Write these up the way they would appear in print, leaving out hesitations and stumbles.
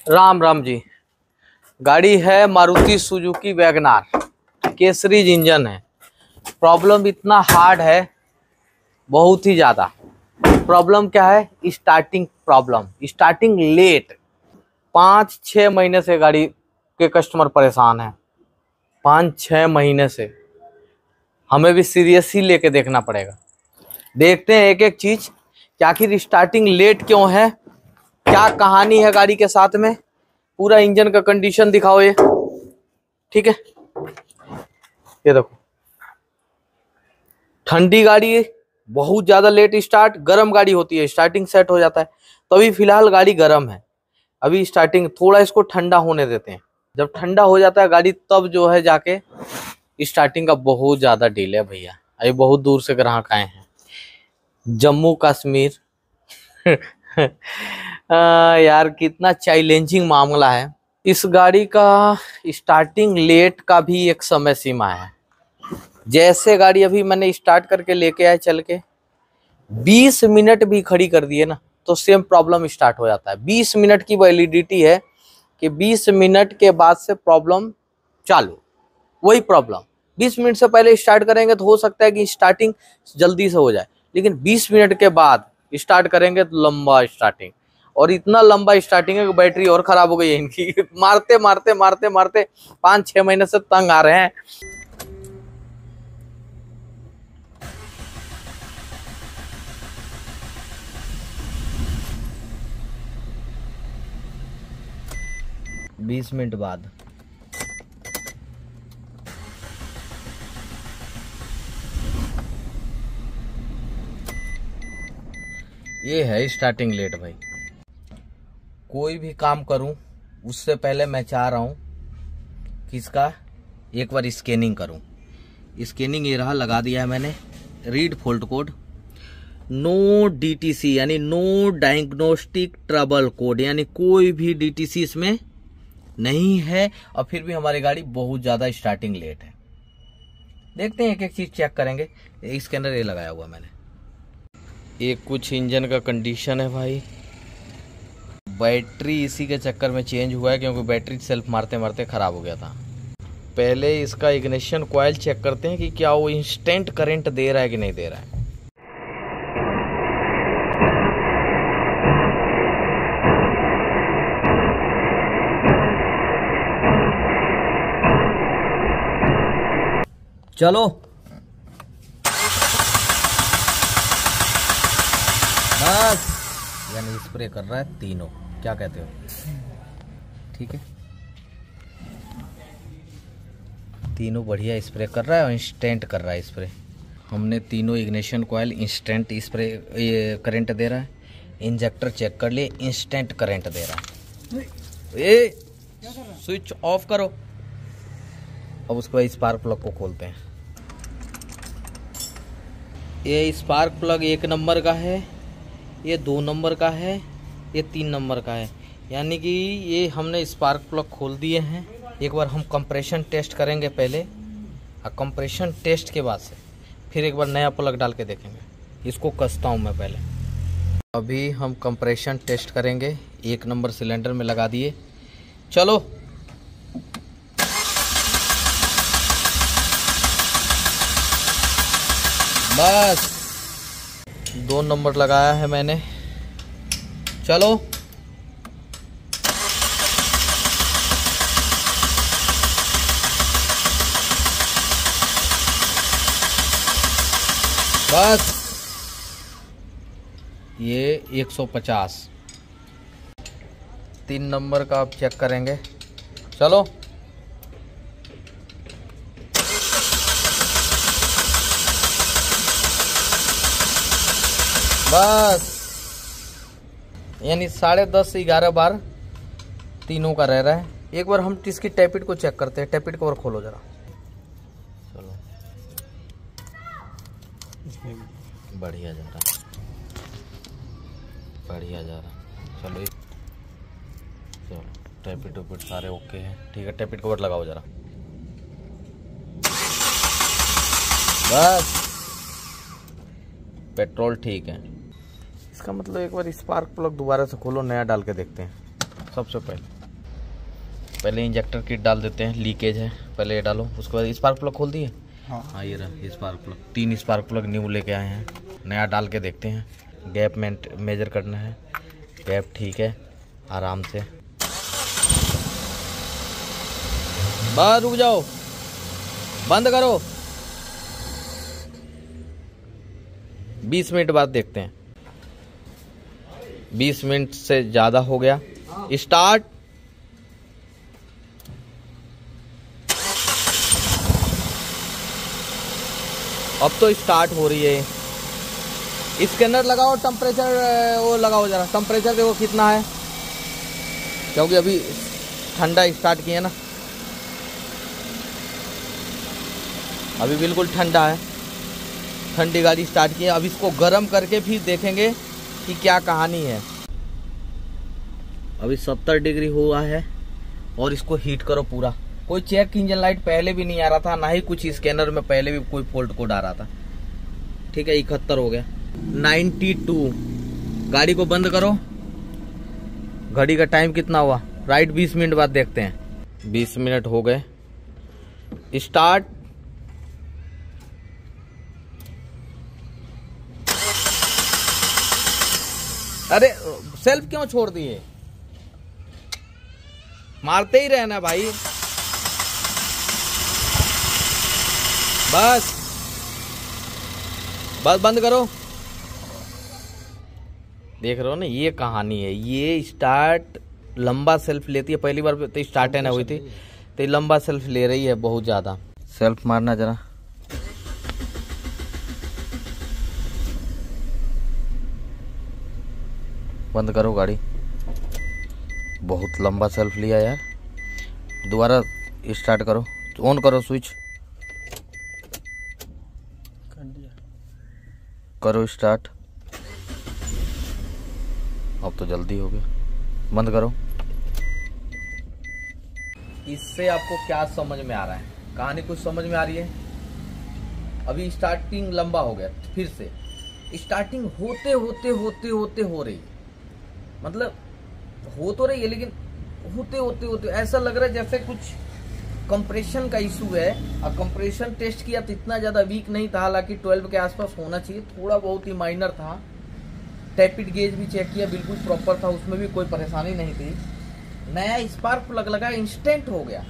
राम राम जी। गाड़ी है Maruti Suzuki WagonR, K series engine है। प्रॉब्लम इतना हार्ड है, बहुत ही ज़्यादा। प्रॉब्लम क्या है? Starting problem, starting late. 5-6 महीने से गाड़ी के कस्टमर परेशान हैं। 5-6 महीने से हमें भी सीरियस ही लेके देखना पड़ेगा। देखते हैं एक एक चीज़ कि आखिर स्टार्टिंग लेट क्यों है, क्या कहानी है गाड़ी के साथ में। पूरा इंजन का कंडीशन दिखाओ ये, ठीक है। ये देखो, ठंडी गाड़ी बहुत ज़्यादा लेट स्टार्ट, गर्म गाड़ी होती है स्टार्टिंग सेट हो जाता है। तो अभी फिलहाल गाड़ी गर्म है, अभी स्टार्टिंग थोड़ा इसको ठंडा होने देते हैं। जब ठंडा हो जाता है गाड़ी तब जो है जाके स्टार्टिंग का बहुत ज़्यादा डिले है भैया। अभी बहुत दूर से ग्राहक आए हैं, जम्मू कश्मीर। यार कितना चैलेंजिंग मामला है। इस गाड़ी का स्टार्टिंग लेट का भी एक समय सीमा है। जैसे गाड़ी अभी मैंने स्टार्ट करके लेके आए चल के, 20 मिनट भी खड़ी कर दिए ना तो सेम प्रॉब्लम स्टार्ट हो जाता है। 20 मिनट की वैलिडिटी है कि 20 मिनट के बाद से प्रॉब्लम चालू। वही प्रॉब्लम 20 मिनट से पहले स्टार्ट करेंगे तो हो सकता है कि स्टार्टिंग जल्दी से हो जाए, लेकिन 20 मिनट के बाद स्टार्ट करेंगे तो लंबा स्टार्टिंग, और इतना लंबा स्टार्टिंग है कि बैटरी और खराब हो गई है इनकी। मारते मारते मारते मारते 5-6 महीने से तंग आ रहे हैं। बीस मिनट बाद ये है स्टार्टिंग लेट भाई। कोई भी काम करूं उससे पहले मैं चाह रहा हूं कि इसका एक बार स्कैनिंग करूं। स्कैनिंग ये रहा, लगा दिया है मैंने। Read fault code, no DTC यानी नो डायग्नोस्टिक ट्रबल कोड, यानी कोई भी डीटीसी इसमें नहीं है। और फिर भी हमारी गाड़ी बहुत ज्यादा स्टार्टिंग लेट है। देखते हैं एक एक चीज चेक करेंगे। स्कैनर ये लगाया हुआ मैंने। एक कुछ इंजन का कंडीशन है भाई। बैटरी इसी के चक्कर में चेंज हुआ है, क्योंकि बैटरी सेल्फ मारते मारते खराब हो गया था। पहले इसका इग्निशन कॉइल चेक करते हैं कि क्या वो इंस्टेंट करंट दे रहा है कि नहीं दे रहा है। चलो बस, यानी स्प्रे कर रहा है तीनों, क्या कहते हो? ठीक है, तीनों बढ़िया स्प्रे कर रहा है और इंस्टेंट कर रहा है स्प्रे। हमने तीनों इग्निशन कॉइल इंस्टेंट स्प्रे ये करंट दे रहा है। इंजेक्टर चेक कर लिए, इंस्टेंट करंट दे रहा है। ये स्विच ऑफ करो। अब उसके बाद स्पार्क प्लग को खोलते हैं। ये स्पार्क प्लग 1 नंबर का है, ये 2 नंबर का है, ये 3 नंबर का है। यानी कि ये हमने स्पार्क प्लग खोल दिए हैं। एक बार हम कंप्रेशन टेस्ट करेंगे पहले, और कंप्रेशन टेस्ट के बाद से फिर एक बार नया प्लग डाल के देखेंगे। इसको कसता हूँ मैं पहले। अभी हम कंप्रेशन टेस्ट करेंगे। 1 नंबर सिलेंडर में लगा दिए। चलो बस, 2 नंबर लगाया है मैंने। चलो बस, ये 150। 3 नंबर का आप चेक करेंगे। चलो बस, यानी 10.5 से 11 बार तीनों का रह रहा है। एक बार हम इसकी टैपिट को चेक करते हैं। टैपिट को और खोलो जरा। चलो बढ़िया जा रहा, बढ़िया जा रहा। चलो चलो, टैपिट वैपिट सारे ओके हैं। ठीक है, टैपिट कवर लगाओ जरा। बस, पेट्रोल ठीक है। इसका मतलब एक बार स्पार्क प्लग दोबारा से खोलो, नया डाल के देखते हैं सबसे पहले। पहले इंजेक्टर किट डाल देते हैं, लीकेज है, पहले ये डालो। उसके बाद स्पार्क प्लग खोल दिए। हाँ ये रहा spark plug, 3 spark plug new लेके आए हैं, नया डाल के देखते हैं। गैप मेजर करना है, गैप ठीक है, आराम से। बस रुक जाओ, बंद करो। 20 मिनट बाद देखते हैं। 20 मिनट से ज़्यादा हो गया। स्टार्ट। अब तो स्टार्ट हो रही है। स्कैनर लगाओ, टेम्परेचर वो लगाओ जरा, टेम्परेचर देखो कितना है, क्योंकि अभी ठंडा स्टार्ट किया ना, अभी बिल्कुल ठंडा है, ठंडी गाड़ी स्टार्ट की है। अब इसको गर्म करके फिर देखेंगे कि क्या कहानी है। अभी 70 डिग्री हुआ है और इसको हीट करो पूरा। कोई चेक इंजन लाइट पहले भी नहीं आ रहा था, ना ही कुछ स्कैनर में पहले भी कोई फॉल्ट कोड आ रहा था। ठीक है, 71 हो गया, 92। गाड़ी को बंद करो। घड़ी का टाइम कितना हुआ, राइट 20 मिनट बाद देखते हैं। 20 मिनट हो गए। स्टार्ट। अरे सेल्फ क्यों छोड़ दिए, मारते ही रहना भाई। बस बंद करो। देख रहे हो ना, ये कहानी है। ये स्टार्ट लंबा सेल्फ लेती है, पहली बार तो स्टार्ट है ना हुई थी, तो ये लंबा सेल्फ ले रही है बहुत ज्यादा। सेल्फ मारना जरा, बंद करो गाड़ी। बहुत लंबा सेल्फ लिया यार। दोबारा स्टार्ट करो, ऑन करो स्विच, करो स्टार्ट। अब तो जल्दी हो गया, बंद करो। इससे आपको क्या समझ में आ रहा है, कहानी कुछ समझ में आ रही है? अभी स्टार्टिंग लंबा हो गया, फिर से स्टार्टिंग होते होते होते होते हो रही, मतलब हो तो रही है, लेकिन होते होते होते ऐसा लग रहा है जैसे कुछ कंप्रेशन का इशू है। और कंप्रेशन टेस्ट किया तो इतना ज्यादा वीक नहीं था, हालांकि 12 के आसपास होना चाहिए, थोड़ा बहुत ही माइनर था। टैपिड गेज भी चेक किया, बिल्कुल प्रॉपर था, उसमें भी कोई परेशानी नहीं थी। नया स्पार्क प्लग लगा, इंस्टेंट हो गया।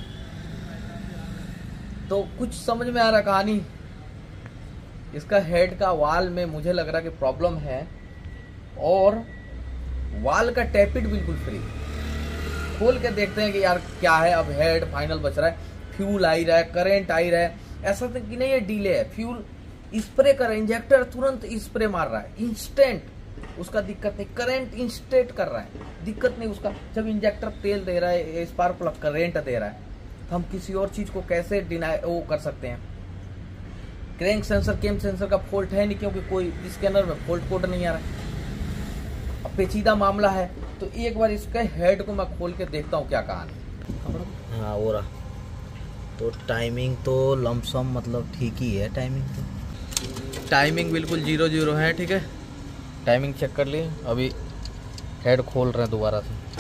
तो कुछ समझ में आ रहा कहानी। इसका हेड का वाल में मुझे लग रहा कि प्रॉब्लम है, और वाल का टैपिड बिल्कुल फ्री। खोल के देखते हैं कि यार क्या है। अब हेड फाइनल बच रहा है, फ्यूल आ ही रहा है, करंट आ ही रहा है। ऐसा तो कि नहीं ये डिले है, फ्यूल स्प्रे कर रहा है, इंजेक्टर तुरंत स्प्रे मार रहा है, इंस्टेंट। उसका दिक्कत नहीं, करंट इंस्टेंट कर रहा है, दिक्कत नहीं उसका। जब इंजेक्टर तेल दे रहा है, स्पार्क प्लग करंट दे रहा है, तो हम किसी और चीज को कैसे डिनाई वो कर सकते हैं? क्रैंक सेंसर, केम सेंसर का फॉल्ट है नहीं, क्योंकि कोई स्कैनर में फॉल्ट कोड नहीं आ रहा है। अब पेचीदा मामला है, तो एक बार इसके हेड को मैं खोल के देखता हूँ क्या कहानी। हाँ हो रहा, तो टाइमिंग तो लमसम मतलब ठीक ही है। टाइमिंग बिल्कुल 0-0 है, ठीक है। टाइमिंग चेक कर लिए। अभी हेड खोल रहे हैं दोबारा से।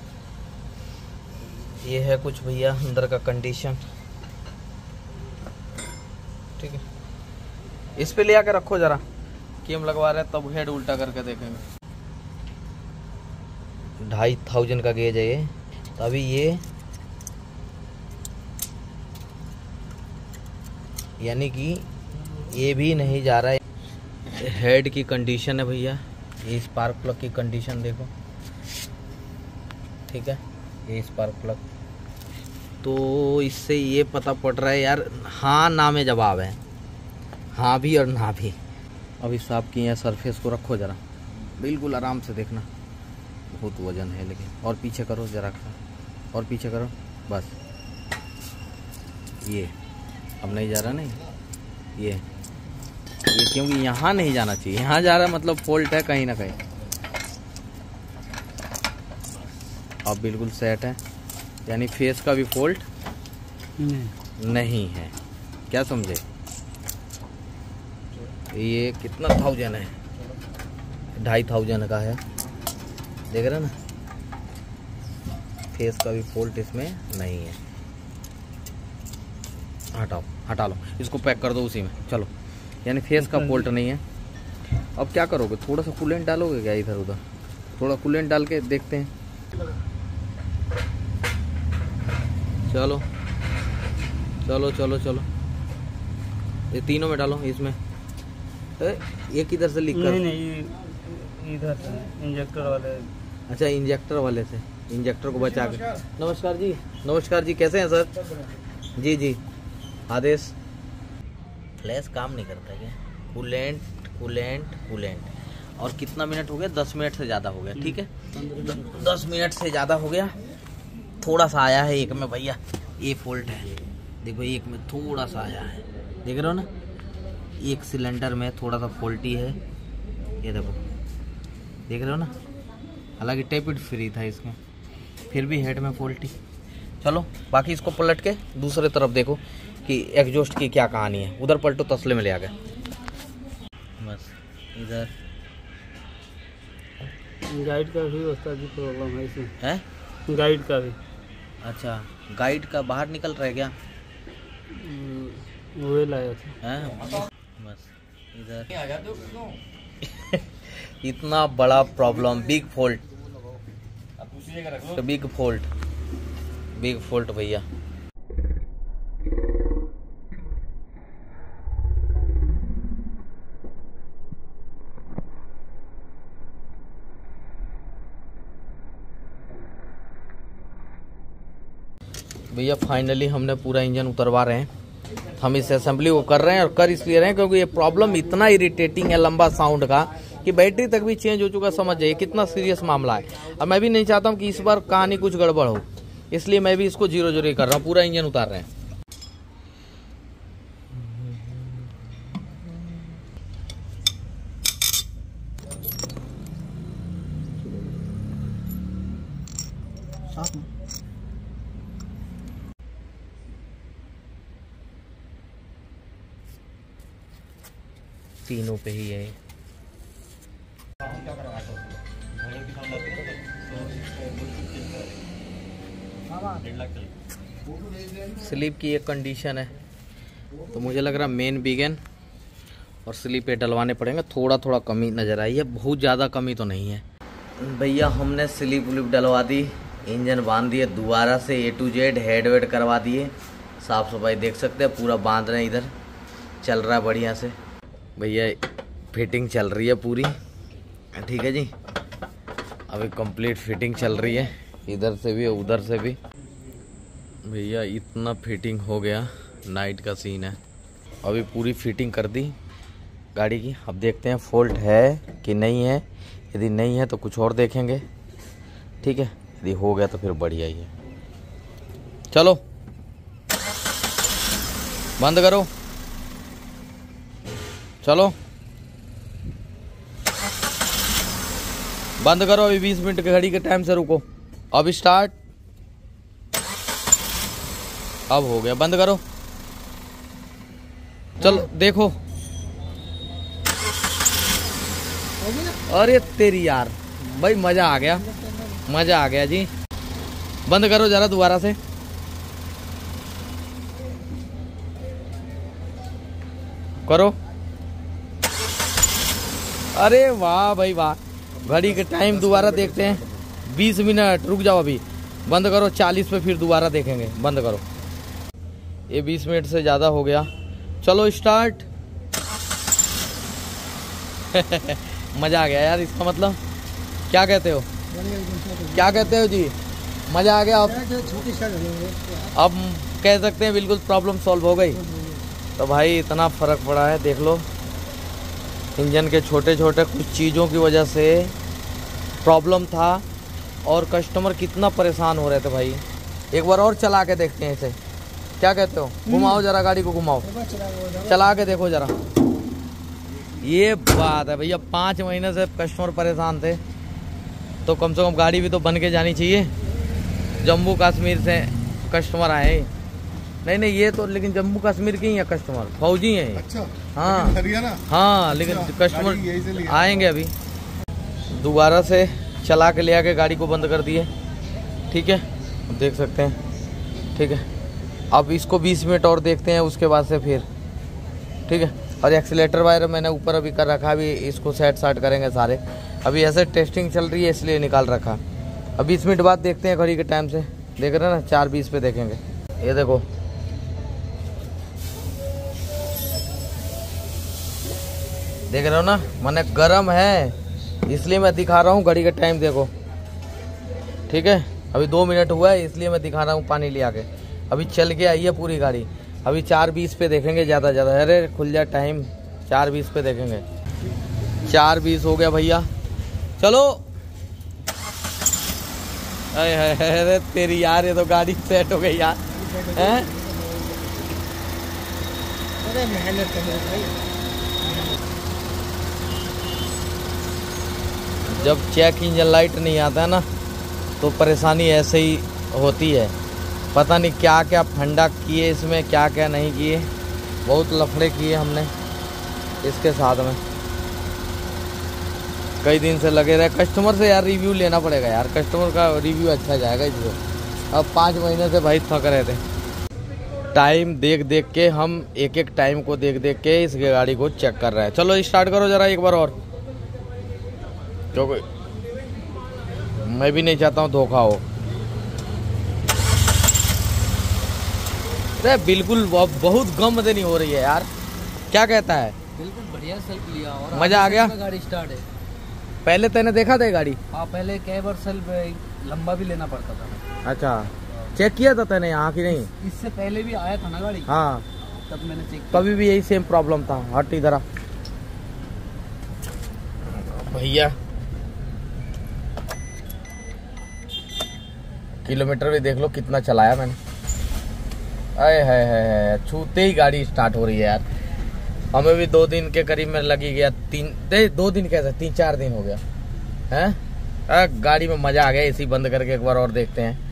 ये है कुछ भैया अंदर का कंडीशन, ठीक है। इस पे ले आकर रखो जरा, केम लगवा रहे हैं तब हेड उल्टा करके देखेंगे। 2500 का गेज है ये। तो अभी ये यानी कि ये भी नहीं जा रहा है। हेड की कंडीशन है भैया, ये स्पार्क प्लग की कंडीशन देखो, ठीक है। ये स्पार्क प्लग, तो इससे ये पता पड़ रहा है यार, हाँ ना में जवाब है, हाँ भी और ना भी। अभी साफ किए सरफेस को रखो जरा, बिल्कुल आराम से देखना, बहुत वजन है लेकिन। और पीछे करो जरा, और पीछे करो, बस। ये अब नहीं जा रहा, नहीं ये क्योंकि यहाँ नहीं जाना चाहिए, यहाँ जा रहा मतलब फॉल्ट है कहीं ना कहीं। अब बिल्कुल सेट है, यानी फेस का भी फॉल्ट नहीं है। क्या समझे? ये कितना 1000 है, 2500 का है, देख रहे ना। फेस का भी फॉल्ट इसमें नहीं है। हटा लो इसको, पैक कर दो उसी में। चलो, यानी फेस का फॉल्ट नहीं है। अब क्या करोगे, थोड़ा सा कूलेंट डालोगे क्या इधर उधर? थोड़ा कूलेंट डाल के देखते हैं। चलो चलो चलो चलो, ये तीनों में डालो इसमें। ये किधर से लीक कर? नहीं इधर से इंजेक्टर वाले। अच्छा, इंजेक्टर वाले से, इंजेक्टर को बचा के। नमस्कार जी, नमस्कार जी, कैसे हैं सर? जी जी, आदेश। फ्लैश काम नहीं करता क्या? Coolant coolant coolant. और कितना मिनट हो गया? 10 मिनट से ज़्यादा हो गया। ठीक है, 10 मिनट से ज़्यादा हो गया। थोड़ा सा आया है एक में भैया, ये फॉल्ट है। देखो एक में थोड़ा सा आया है, देख रहे हो ना? एक सिलेंडर में थोड़ा सा फॉल्टी है, ये देखो, देख रहे हो ना? हालांकि टेपिड फ्री था इसमें, फिर भी हेड में फॉल्टी। चलो बाकी इसको पलट के दूसरे तरफ देखो कि एग्जॉस्ट की क्या कहानी है। उधर पलटो, तसले में ले आ गए। बस इधर गाइड का भी उसका भी प्रॉब्लम है इसमें। है गाइड का भी। अच्छा, गाइड का बाहर निकल रहा है क्या? वो लाया था। है बस इधर। इतना बड़ा problem, big fault, big fault, big fault भैया। भैया फाइनली हमने पूरा इंजन उतरवा रहे हैं। हम इस असेंबली को कर रहे हैं, और कर इसलिए रहे हैं क्योंकि ये प्रॉब्लम इतना इरिटेटिंग है लंबा साउंड का कि बैटरी तक भी चेंज हो चुका। समझ जाइए कितना सीरियस मामला है। और मैं भी नहीं चाहता हूँ कि इस बार कहानी कुछ गड़बड़ हो, इसलिए मैं भी इसको 0-0 कर रहा हूँ। पूरा इंजन उतार रहे हैं। तीनों पे ही है। स्लीप की एक कंडीशन है, तो मुझे लग रहा मेन बिगन और स्लीप पे डलवाने पड़ेंगे। थोड़ा थोड़ा कमी नज़र आई है, बहुत ज़्यादा कमी तो नहीं है। भैया हमने स्लीप व्लिप डलवा दी, इंजन बांध दिए दोबारा से A to Z, हेड वेड करवा दिए, साफ़ सफाई देख सकते हैं, पूरा बांध रहे हैं। इधर चल रहा है बढ़िया से भैया, फिटिंग चल रही है पूरी। ठीक है जी, अभी कंप्लीट फिटिंग चल रही है, इधर से भी उधर से भी। भैया इतना फिटिंग हो गया, नाइट का सीन है। अभी पूरी फिटिंग कर दी गाड़ी की। अब देखते हैं फॉल्ट है कि नहीं है। यदि नहीं है तो कुछ और देखेंगे। ठीक है, यदि हो गया तो फिर बढ़िया ही है। चलो बंद करो, चलो बंद करो। अभी 20 मिनट की घड़ी के टाइम से रुको। अब स्टार्ट, अब हो गया, बंद करो। चलो देखो, अरे तेरी यार भाई, मजा आ गया, मजा आ गया जी। बंद करो जरा दोबारा से। करो, अरे वाह भाई वाह। घड़ी के टाइम दोबारा देखते हैं। 20 मिनट, रुक जाओ अभी, बंद करो। 40 पे फिर दोबारा देखेंगे, बंद करो। ये 20 मिनट से ज़्यादा हो गया। चलो स्टार्ट। मज़ा आ गया यार, इसका मतलब क्या कहते हो? क्या कहते हो जी? मज़ा आ गया। अब कह सकते हैं बिल्कुल प्रॉब्लम सॉल्व हो गई। तो भाई इतना फ़र्क पड़ा है, देख लो। इंजन के छोटे छोटे कुछ चीज़ों की वजह से प्रॉब्लम था, और कस्टमर कितना परेशान हो रहे थे भाई। एक बार और चला के देखते हैं इसे, क्या कहते हो? घुमाओ जरा गाड़ी को, घुमाओ, चला के देखो जरा। ये बात है भैया, 5 महीने से कस्टमर परेशान थे, तो कम से कम गाड़ी भी तो बन के जानी चाहिए। जम्मू कश्मीर से कस्टमर आए। नहीं ये तो लेकिन जम्मू कश्मीर के ही है कस्टमर, फौजी हैं। अच्छा, हाँ हरियाणा। हाँ लेकिन कस्टमर आएंगे अभी। दोबारा से चला के ले आके गाड़ी को बंद कर दिए। ठीक है, देख सकते हैं। ठीक है, अब इसको 20 मिनट और देखते हैं, उसके बाद से फिर ठीक है। और एक्सीलेटर वायर मैंने ऊपर अभी कर रखा, अभी इसको सेट साट करेंगे सारे। अभी ऐसे टेस्टिंग चल रही है इसलिए निकाल रखा। अब 20 मिनट बाद देखते हैं घड़ी के टाइम से, देख रहे हैं ना 4:20 पे देखेंगे। ये देखो देख रहे हो ना, मैंने गर्म है इसलिए मैं दिखा रहा हूँ घड़ी का टाइम देखो। ठीक है, अभी 2 मिनट हुआ है इसलिए मैं दिखा रहा हूँ पानी ले आके। अभी चल के आई है पूरी गाड़ी। अभी 4:20 पे देखेंगे ज़्यादा ज़्यादा। अरे खुल जा टाइम, 4:20 पे देखेंगे। 4:20 हो गया भैया, चलो। अरे तेरी यार, ये तो गाड़ी सेट हो गई यार हैं? अरे मेहनत कर भाई। जब चेक इंजन लाइट नहीं आता है ना तो परेशानी ऐसे ही होती है। पता नहीं क्या क्या फंडा किए इसमें, क्या क्या नहीं किए, बहुत लफड़े किए हमने इसके साथ में। कई दिन से लगे रहे कस्टमर से यार, रिव्यू लेना पड़ेगा यार, कस्टमर का रिव्यू अच्छा जाएगा इसको। अब 5 महीने से भाई थक रहे थे। टाइम देख देख के हम एक एक टाइम को देख देख के इस गाड़ी को चेक कर रहे हैं। चलो स्टार्ट करो जरा एक बार और, क्योंकि मैं भी नहीं चाहता हूँ धोखा हो। अरे बिल्कुल बहुत गम नहीं हो रही है यार, क्या कहता है? बिल्कुल बढ़िया सेल्फ लिया और मजा आ गया। गाड़ी स्टार्ट है। पहले तैने देखा था ये गाड़ी? हाँ, पहले कई बार सेल्फ लंबा भी लेना पड़ता था। अच्छा, चेक किया था तैने यहाँ की नहीं? इससे पहले भी आया था ना गाड़ी, हाँ, तब मैंने चेक कभी भी यही सेम प्रॉब्लम था। हट इधर आ भैया, किलोमीटर भी देख लो कितना चलाया मैंने। अरे है छूते ही गाड़ी स्टार्ट हो रही है यार। हमें भी 2 दिन के करीब में लगी गया, 2 दिन कैसे 3-4 दिन हो गया हैं। गाड़ी में मजा आ गया। एसी बंद करके एक बार और देखते हैं।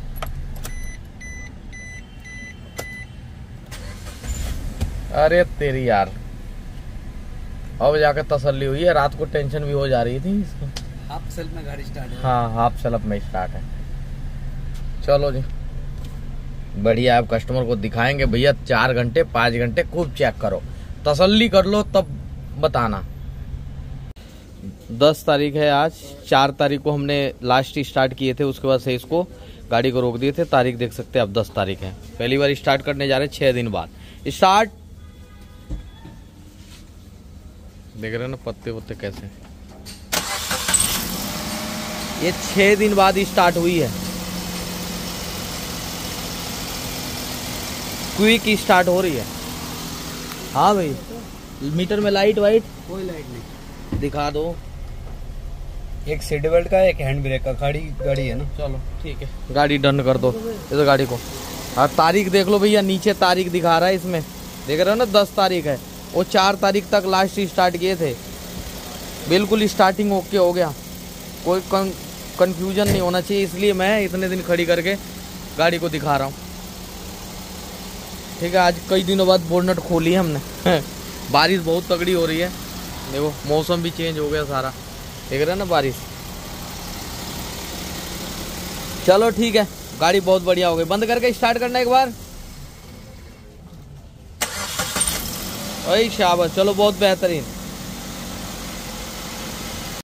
अरे तेरी यार, अब जाकर तसल्ली हुई है। रात को टेंशन भी हो जा रही थी इसको। हाफ सेल्फ में गाड़ी स्टार्ट है। हाँ, हाफ सेल्फ में स्टार्ट है। चलो जी, बढ़िया। आप कस्टमर को दिखाएंगे भैया 4 घंटे 5 घंटे खूब चेक करो, तसल्ली कर लो, तब बताना। 10 तारीख है आज। 4 तारीख को हमने लास्ट स्टार्ट किए थे, उसके बाद से इसको गाड़ी को रोक दिए थे। तारीख देख सकते हैं, अब 10 तारीख है। पहली बार स्टार्ट करने जा रहे हैं 6 दिन बाद। स्टार्ट देख रहे हैं ना पत्ते वत्ते कैसे, ये 6 दिन बाद स्टार्ट हुई है। क्विक स्टार्ट हो रही है। हाँ भाई, मीटर में लाइट वाइट कोई लाइट नहीं दिखा दो। एक सीट बेल्ट का, एक हैंड ब्रेक का। गाड़ी है ना। चलो ठीक है, गाड़ी डन कर दो इस गाड़ी को। और तारीख देख लो भैया, नीचे तारीख दिखा रहा है इसमें, देख रहे हो ना 10 तारीख है। वो 4 तारीख तक लास्ट स्टार्ट किए थे। बिल्कुल स्टार्टिंग ओके हो गया, कोई कंफ्यूजन नहीं होना चाहिए, इसलिए मैं इतने दिन खड़ी करके गाड़ी को दिखा रहा हूँ। ठीक है, आज कई दिनों बाद बोनट खोली है हमने। बारिश बहुत तगड़ी हो रही है, देखो मौसम भी चेंज हो गया सारा, देख रहे हैं ना बारिश। चलो ठीक है, गाड़ी बहुत बढ़िया हो गई। बंद करके स्टार्ट करना एक बार। ओए शाबाश, चलो बहुत बेहतरीन।